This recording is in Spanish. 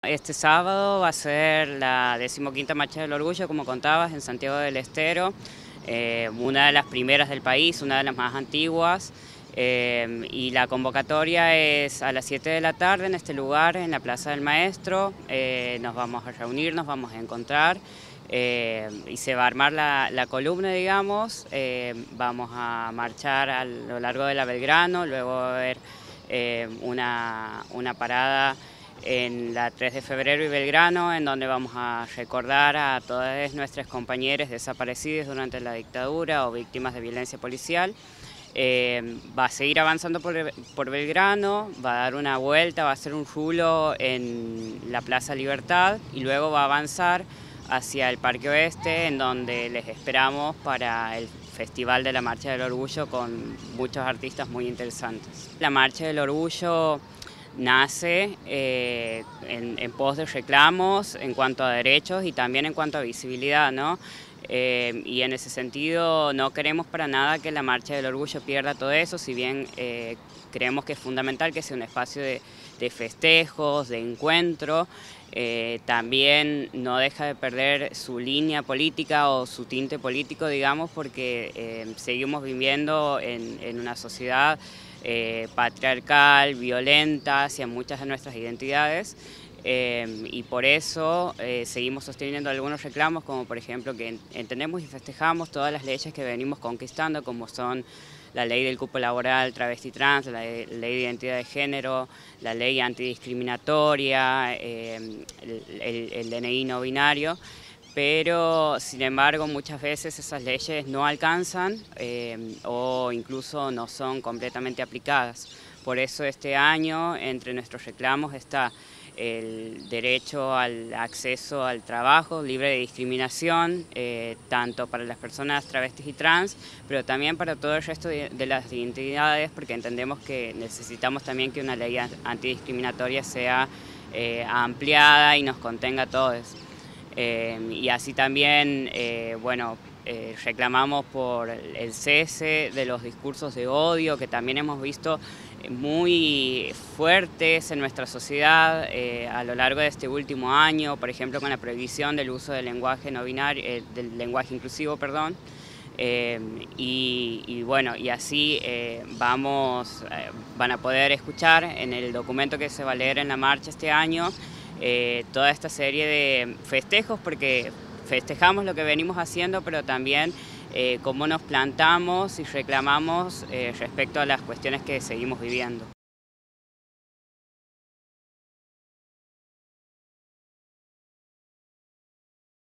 Este sábado va a ser la 15ª Marcha del Orgullo, como contabas, en Santiago del Estero, una de las primeras del país, una de las más antiguas, y la convocatoria es a las 7 de la tarde en este lugar, en la Plaza del Maestro. Nos vamos a reunir, nos vamos a encontrar, y se va a armar la columna, digamos. Vamos a marchar a lo largo de la Belgrano, luego va a haber una parada en la 3 de febrero y Belgrano, en donde vamos a recordar a todas nuestras compañeras desaparecidas durante la dictadura o víctimas de violencia policial. Va a seguir avanzando por Belgrano, va a dar una vuelta, va a hacer un rulo en la Plaza Libertad y luego va a avanzar hacia el Parque Oeste, en donde les esperamos para el Festival de la Marcha del Orgullo con muchos artistas muy interesantes. La Marcha del Orgullo nace en pos de reclamos en cuanto a derechos y también en cuanto a visibilidad, ¿no? Y en ese sentido no queremos para nada que la Marcha del Orgullo pierda todo eso, si bien creemos que es fundamental que sea un espacio de festejos, de encuentro. También no deja de perder su línea política o su tinte político, digamos, porque seguimos viviendo en una sociedad patriarcal, violenta hacia muchas de nuestras identidades. Y por eso seguimos sosteniendo algunos reclamos, como por ejemplo que entendemos y festejamos todas las leyes que venimos conquistando, como son la ley del cupo laboral travesti trans, la ley de identidad de género, la ley antidiscriminatoria, el DNI no binario. Pero sin embargo muchas veces esas leyes no alcanzan o incluso no son completamente aplicadas. Por eso este año entre nuestros reclamos está el derecho al acceso al trabajo libre de discriminación, tanto para las personas travestis y trans, pero también para todo el resto de las identidades, porque entendemos que necesitamos también que una ley antidiscriminatoria sea ampliada y nos contenga a todos. Y así también, reclamamos por el cese de los discursos de odio que también hemos visto muy fuertes en nuestra sociedad a lo largo de este último año, por ejemplo con la prohibición del uso del lenguaje no binario, del lenguaje inclusivo, perdón. Y así van a poder escuchar en el documento que se va a leer en la marcha este año toda esta serie de festejos, porque festejamos lo que venimos haciendo, pero también cómo nos plantamos y reclamamos respecto a las cuestiones que seguimos viviendo.